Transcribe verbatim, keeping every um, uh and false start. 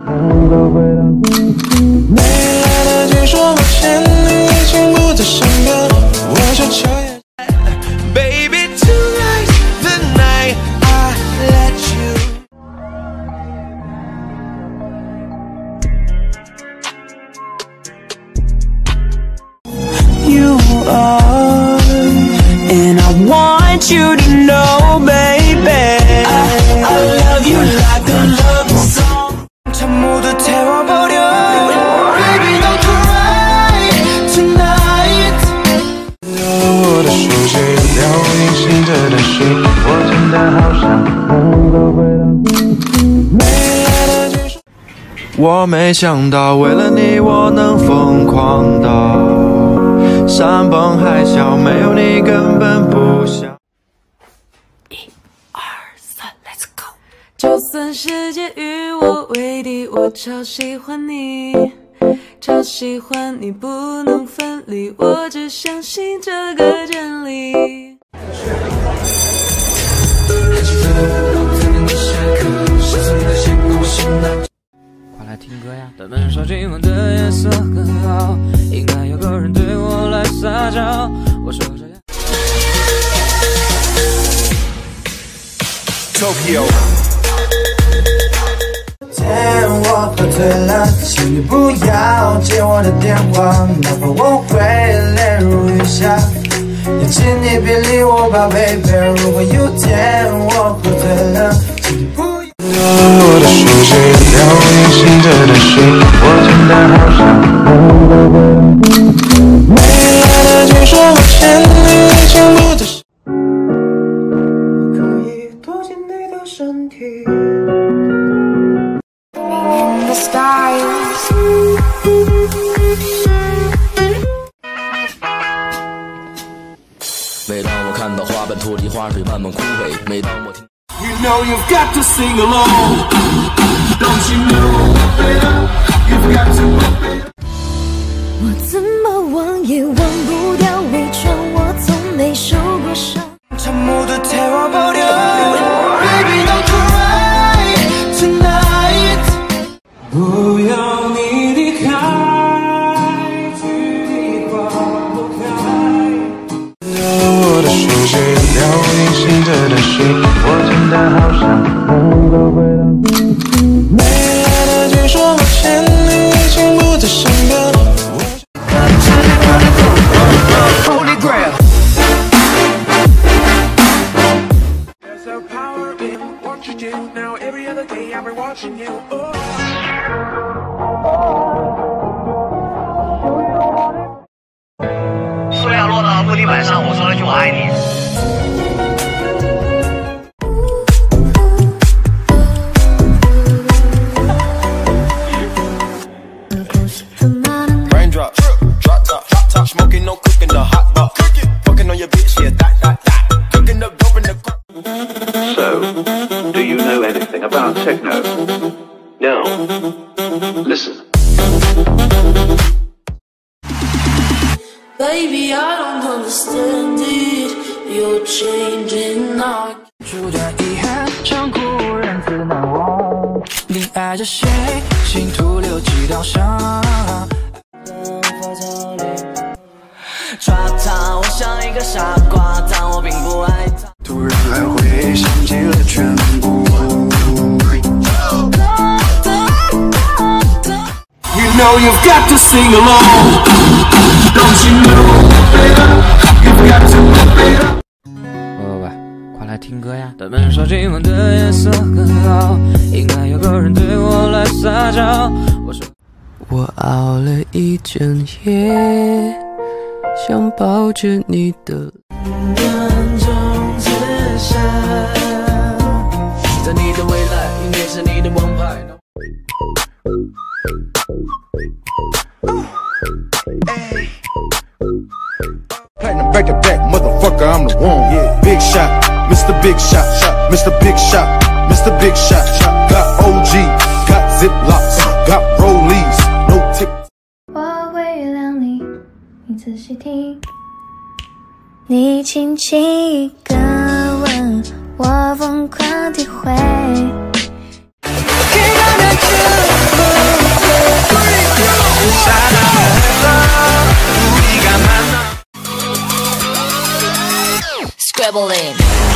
没来得及说抱歉，你已经不在身边，我就彻夜。Baby tonight, the night I let you. You are, and I want you to know, baby. I, I love you like a love song. 참 모두 태워버려. Baby, don't cry tonight. 我的手机留你醒着的事，我真的好想能够回到没来得及说。我没想到，为了你，我能疯狂到山崩海啸，没有你根本不想。一二三 ，Let's go！ 就算世界与我为敌，我超喜欢你，超喜欢你，不能分离，我只相信这个真理。 快来听歌呀！他们说今晚的夜色很好，应该有个人对我来撒娇。我说这样。 Tokyo。天，我喝醉了，请你不要接我的电话，哪怕我会泪如雨下，也请你别理我吧 ，baby。如果有天我喝醉了，请你不要。我的手机留你醒着的事，我真的好想能够回到没来得及说抱歉，你已经不在。我可以躲进你的身体。 每当我看到花瓣脱离花蕊慢慢枯萎，每当我听 You know you've got to sing along. Don't you know, you've got to. 我怎么忘也忘不掉伪装，我从没受过伤。 참 모두 태워버려. Baby, don't cry tonight. 不要你离开，距离划不开。我的手机留你醒着的事，我真的好想能够回到没来得及说抱歉，你已经不在身边。Holy Grail. There's a power in what you do. Now every other day I've been watching you. Oh. 塑料落到木地板上，我说了句我爱你。 Raindrop, drop top, drop top, smoking, no cooking, the hot dog, cooking, fucking on your bitch, yeah, that, that, that, cooking up dope in the. So, do you know anything about techno? No. Listen. Baby, I don't understand it. You're changing now. 出点遗憾，常哭人自难忘。你爱着谁，心徒留几道伤。 抓他，我像一个傻瓜，但我并不爱他。 突然来回想起了全部。You know you've got to sing along. Don't you know, you've got to, baby. 喂喂喂，快来听歌呀！他们说今晚的夜色很好，应该有个人对我来撒娇。我说， 我熬了一整夜，想抱着你的。 在你的未来，应该是你的王牌。 Platinum back to back, motherfucker, I'm the one. Yeah, big shot, Mister Big Shot, Mister Big Shot, Mister Big Shot. Got O G, got Ziplocs, got Rollies, no tip. 我会原谅你，你仔细听，你轻轻一个吻，我疯狂体会。Can't get you. scribbling